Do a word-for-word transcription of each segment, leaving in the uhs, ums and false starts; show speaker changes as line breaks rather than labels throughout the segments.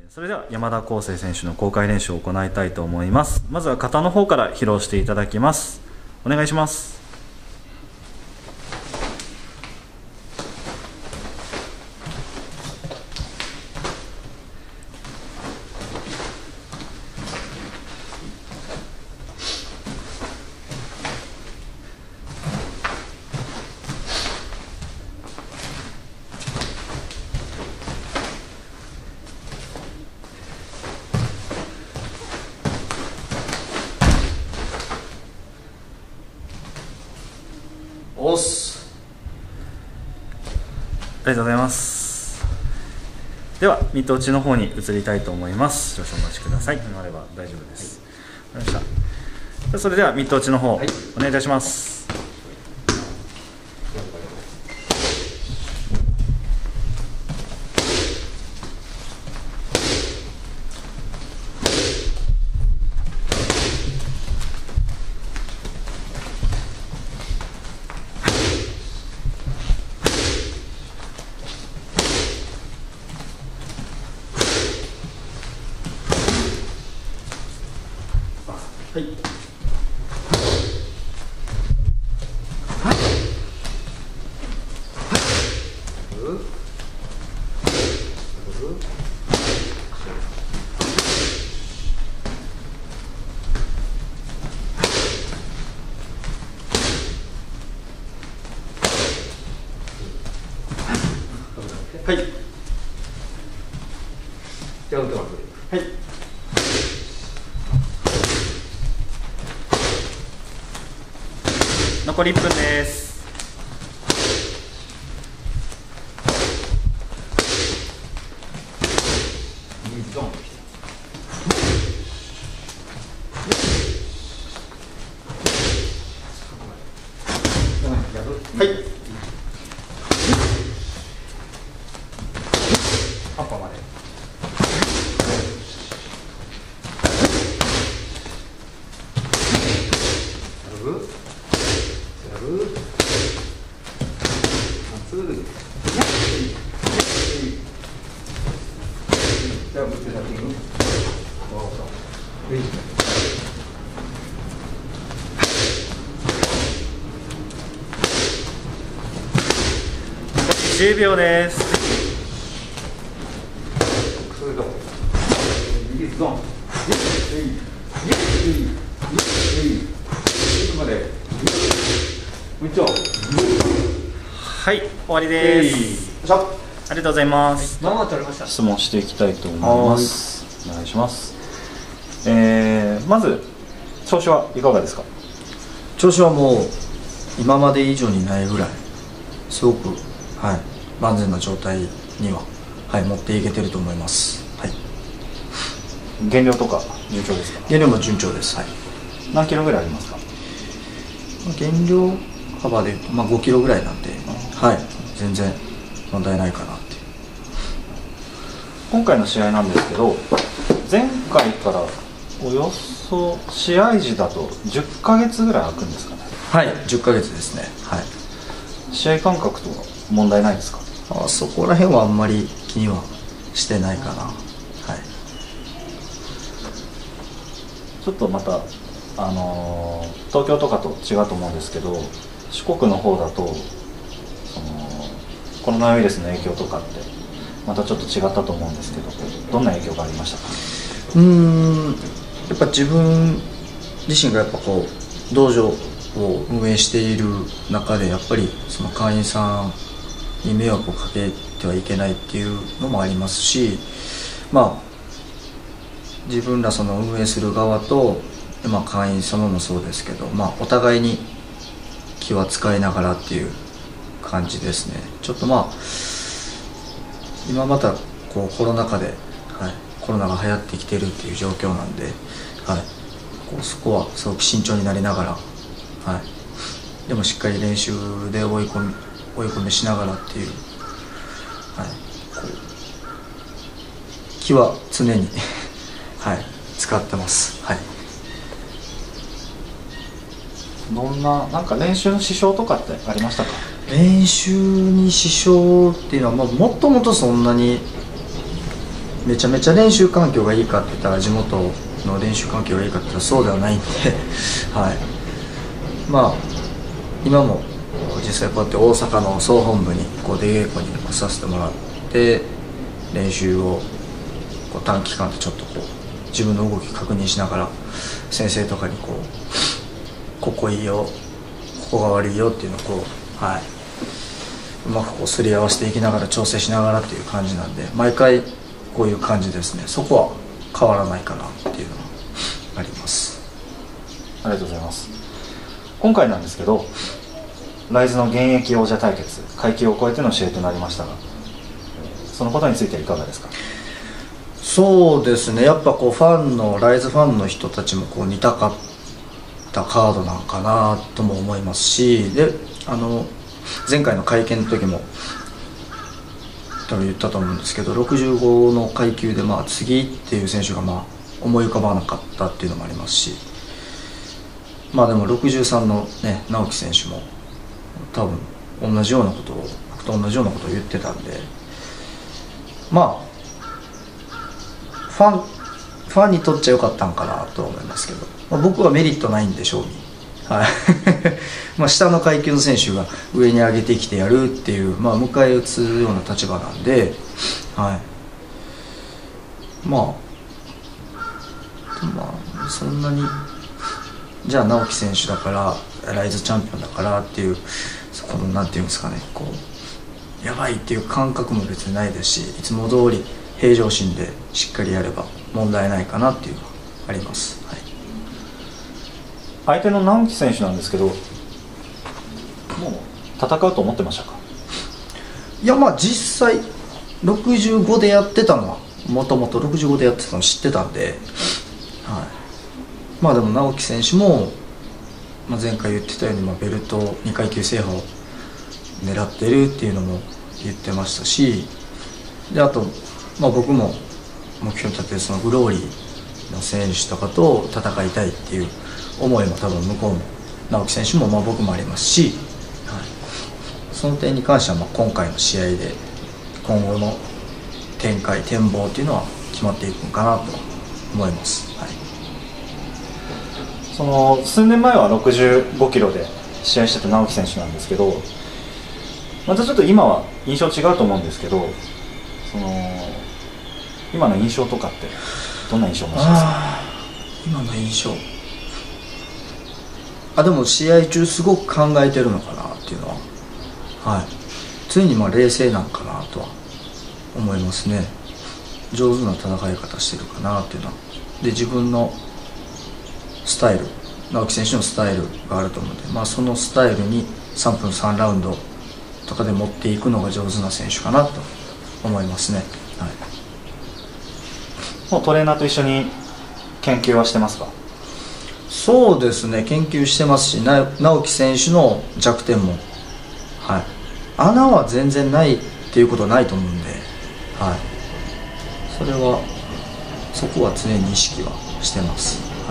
それでは山田康生選手の公開練習を行いたいと思います。まずは型の方から披露していただきます。お願いします。
おっす。
ありがとうございます。ではミット打ちの方に移りたいと思います。少々お待ちください。今あれば大丈夫です。わかりました。それではミット打ちの方、はい、お願いいたします。はい。はい。
じゃあ、打ってます。
はい。残りいっぷんです。はい。葉っぱまで。
じゃあ、ぶってたっていいの？
じゅうびょうです。
それと、右ズドン。まで。もう一丁。
はい、終わりです。ありがとうございます。
まあまあ取れました。
質問していきたいと思います。お願いします。えー、まず調子はいかがですか？
調子はもう今まで以上にないぐらいすごく、はい、万全な状態には、はい、持っていけてると思います。はい。
減量とか順調ですか？
減量も順調です。はい。
何キロぐらいありますか？
減量幅で、まあ、ごキロぐらいなんで、はい、全然問題ないかなって。
今回の試合なんですけど、前回からおよそ試合時だとじゅっかげつぐらい空くんですかね？
はい、じゅっかげつですね。はい。
試合感覚とか問題ないですか？
あ、そこら辺はあんまり気にはしてないかな。はい。
ちょっとまたあのー、東京とかと違うと思うんですけど、四国の方だとそのコロナウイルスの影響とかってまたちょっと違ったと思うんですけど、どんな影響がありましたか？
うーん、やっぱ自分自身がやっぱこう道場を運営している中でやっぱりその会員さんに迷惑をかけてはいけないっていうのもありますし、まあ自分らその運営する側と、まあ、会員様もそうですけど、まあ、お互いに気は使いながらっていう感じですね。ちょっとまあ今またこうコロナ禍で、はい、コロナが流行ってきてるっていう状況なんで、はい、こうそこはすごく慎重になりながら、はい、でもしっかり練習で追い込み追い込みしながらっていう、はい、こう気は常にはい、使ってます。はい。
どんな、なんか練習の支障とかってありましたか？
練習に支障っていうのは、まあ、もっともっとそんなにめちゃめちゃ練習環境がいいかって言ったら地元の練習環境がいいかって言ったらそうではないんではい、まあ今も実際こうやって大阪の総本部にこう出稽古に来させてもらって練習をこう短期間でちょっとこう自分の動き確認しながら先生とかにこうここいいよここが悪いよっていうのをこう、はい、うまくこうすり合わせていきながら調整しながらっていう感じなんで毎回こういう感じですね。そこは変わらないかなっていうのはあります。
ありがとうございます。今回なんですけどライズの現役王者対決階級を超えての試合となりましたがそのことについてはいかがですか？
そうですね、やっぱこうファンのライズファンの人たちもこう似たかったカードなんかなとも思いますし、であの前回の会見の時も多分言ったと思うんですけどろくじゅうごの階級でまあ次っていう選手がまあ思い浮かばなかったっていうのもありますし、まあでもろくじゅうさんのね直樹選手も多分同じようなことを僕と同じようなことを言ってたんで、まあファンファンにとっちゃよかったんかなとは思いますけど、まあ、僕はメリットないんで将棋、はいまあ下の階級の選手が上に上げてきてやるっていう、まあ、迎え撃つような立場なんで、はい、まあまあそんなにじゃあ直樹選手だからライズチャンピオンだからっていうそこのなんていうんですかねこうやばいっていう感覚も別にないですし、いつも通り平常心でしっかりやれば問題ないかなっていうのはあります、はい、
相手の直樹選手なんですけどもう戦うと思ってましたか？
いやまあ実際ろくじゅうごでやってたのはもともとろくじゅうごでやってたの知ってたんで、はい、まあでも直樹選手も、まあ、前回言ってたように、まあ、ベルトに階級制覇を狙ってるっていうのも言ってましたし、であとまあ、僕も目標に立てるそのグローリーの選手とかと戦いたいっていう思いも多分向こうも直樹選手もまあ僕もありますし、はい、その点に関してはまあ今回の試合で今後の展開展望っていうのは決まっていくのかなと思います、はい、
その数年前はろくじゅうごキロで試合してた直樹選手なんですけどまたちょっと今は印象違うと思うんですけどその今の印象とかってどんな印象を持ちますか？
今の印象あでも試合中すごく考えてるのかなっていうのは、はい、常にまあ冷静なのかなとは思いますね。上手な戦い方してるかなっていうのはで自分のスタイル直樹選手のスタイルがあると思うので、まあ、そのスタイルにさんぷんさんラウンドとかで持っていくのが上手な選手かなと思いますね、はい、
もうトレーナーと一緒に研究はしてますか？
そうですね研究してますし直樹選手の弱点も、はい、穴は全然ないっていうことはないと思うんで、はい、それはそこは常に意識はしてます、はい、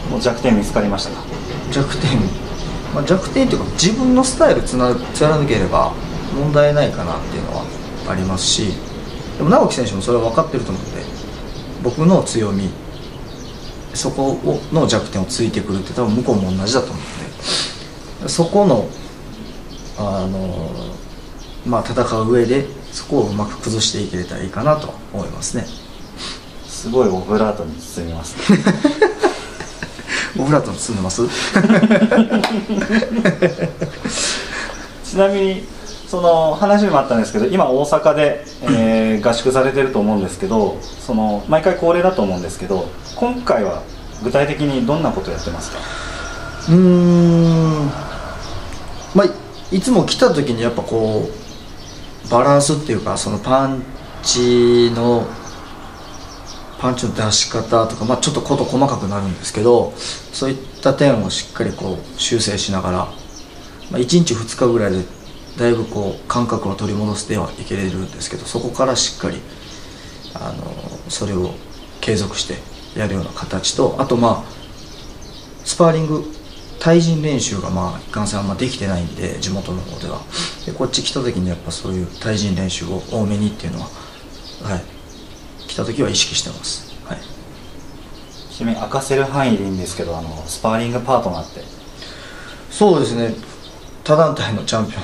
もう弱点見つかりましたか？
弱点、まあ、弱点というか自分のスタイルつな貫ければ問題ないかなっていうのはありますし、でも直樹選手もそれは分かってると思うんで僕の強みそこの弱点をついてくるって多分向こうも同じだと思うんでそこの、あのまあ、戦う上でそこをうまく崩していけれたらいいかなと思いますね。
すごいオブラートに包みますね
オブラートに包んでます
ちなみにその話にもあったんですけど今大阪で、えー、合宿されてると思うんですけどその毎回恒例だと思うんですけど今回は具体的にどんなことをやってますか？
うーんまあいつも来た時にやっぱこうバランスっていうかそのパンチのパンチの出し方とか、まあ、ちょっとこと細かくなるんですけどそういった点をしっかりこう修正しながら、まあ、いちにちふつかぐらいでだいぶこう感覚を取り戻してはいけれるんですけどそこからしっかりあのそれを継続してやるような形とあとまあスパーリング対人練習がまあいかんせんあんまできてないんで地元の方ではでこっち来た時にやっぱそういう対人練習を多めにっていうのは、はい、 来た時は意識してます。はい、
ちなみに明かせる範囲でいいんですけど、あのスパーリングパートナーって。
そうですね、他団体のチャンピオン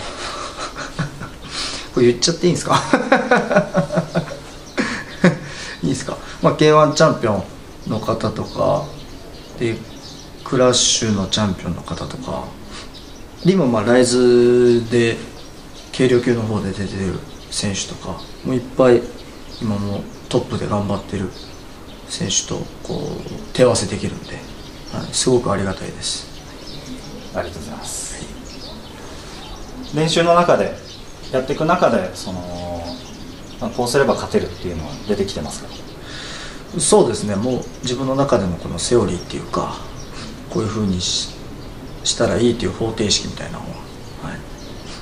これ言っちゃっていいんですかいいですか、まあ、ケーワン チャンピオンの方とかで、クラッシュのチャンピオンの方とかで、今まあライズで軽量級の方で出てる選手とかもういっぱい今もトップで頑張ってる選手とこう手合わせできるんで、はい、すごくありがたいです。
ありがとうございます、はい、練習の中でやっていく中でそのこうすれば勝てるっていうのは出てきてますか？
そうですね、もう自分の中でのこのセオリーっていうか、こういう風に し, したらいいっていう方程式みたいなのは、はい、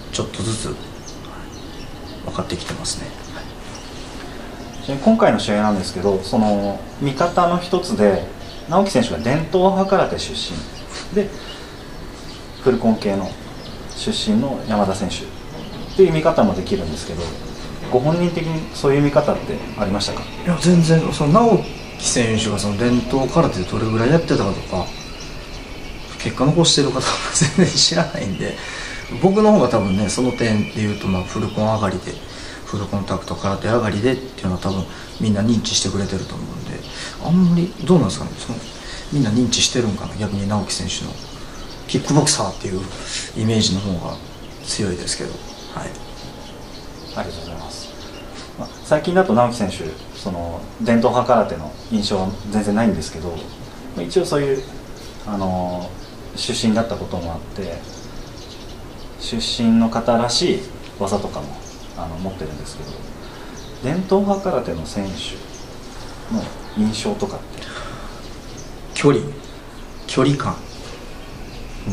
ちょっとずつ、はい、分かってきてますね。
はい、今回の試合なんですけど、その見方の一つで直樹選手が伝統派空手出身でフルコン系の出身の山田選手っていう見方もできるんですけど、ご本人的にそういう見方ってありましたか？
いや全然、その直樹選手がその伝統空手でどれぐらいやってたかとか結果残してる方は全然知らないんで、僕の方が多分ね、その点でいうとまあフルコン上がりでフルコンタクト空手上がりでっていうのは多分みんな認知してくれてると思うんで、あんまりどうなんですかね、そのみんな認知してるんかな。逆に直樹選手のキックボクサーっていうイメージの方が強いですけど、はい、
ありがとうございます。まあ、最近だと直樹選手、その伝統派空手の印象は全然ないんですけど、一応そういう、あのー、出身だったこともあって、出身の方らしい技とかもあの持ってるんですけど、伝統派空手の選手の印象とかって？
距離距離感、うん、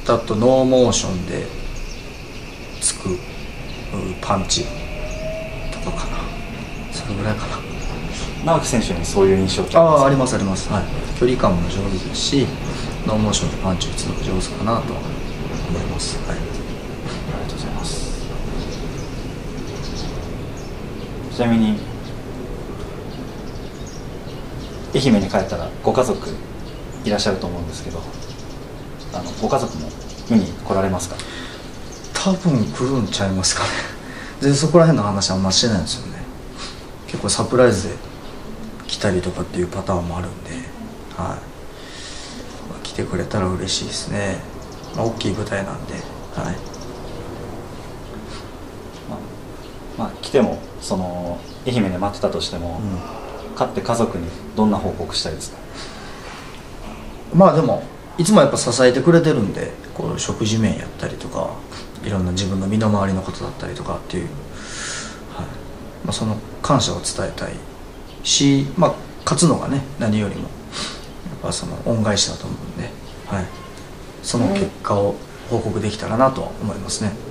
だとノーモーションでつくパンチとかかな、それぐらいかな。
直樹選手にそういう印象って
ああ、ありますあります、はい、距離感も上手ですし、ノーモーションでパンチ打つのが上手かなと思います。はい、あ
りがとうございます。ちなみに愛媛に帰ったらご家族いらっしゃると思うんですけど、あのご家族も見に来られますか？
多分来るんちゃいますかね。全然そこら辺の話あんましてないんですよね。結構サプライズで来たりとかっていうパターンもあるんで、はい、まあ、来てくれたら嬉しいですね。まあ、大きい舞台なんで、はい、
まあ、まあ、来てもその愛媛で待ってたとしても、うん、勝って家族にどんな報告したいですか？
まあでもいつもやっぱ支えてくれてるんで、こう食事面やったりとかいろんな自分の身の回りのことだったりとかっていう、はい、まあ、その感謝を伝えたいし、まあ、勝つのがね何よりもやっぱその恩返しだと思うんで、はい、その結果を報告できたらなと思いますね。はい、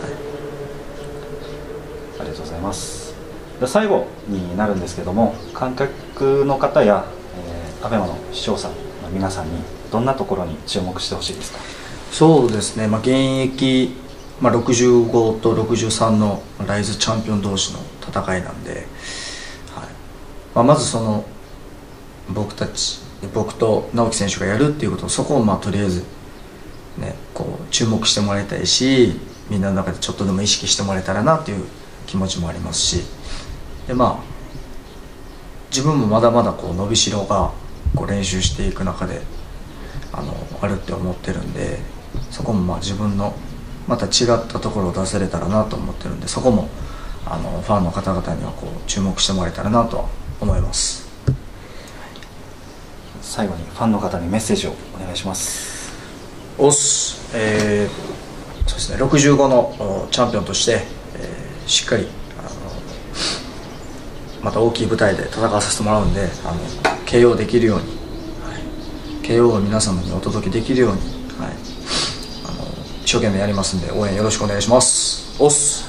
ありがとうございます。で最後になるんですけども、観客の方や、えー、アベマの視聴者の皆さんにどんなところに注目してほしいですか？
そうですね、まあ、現役、まあ、ろくじゅうごとろくじゅうさんのライズチャンピオン同士の戦いなんで、はい、まあ、まずその僕たち僕と直樹選手がやるっていうことを、そこをまあとりあえず、ね、こう注目してもらいたいし、みんなの中でちょっとでも意識してもらえたらなっていう気持ちもありますし、で、まあ、自分もまだまだこう伸びしろがこう練習していく中で あのあるって思ってるんで、そこもまあ自分のまた違ったところを出せれたらなと思ってるんで、そこもあのファンの方々にはこう注目してもらえたらなとは思います。
最後にファンの方にメッセージをお願いします。
おっす、えー、そうですね、ろくじゅうごのチャンピオンとして、えー、しっかりあのまた大きい舞台で戦わさせてもらうんで、あの ケーオー できるように、はい、ケーオー を皆様にお届けできるように、はい、あの一生懸命やりますんで応援よろしくお願いします。おっす。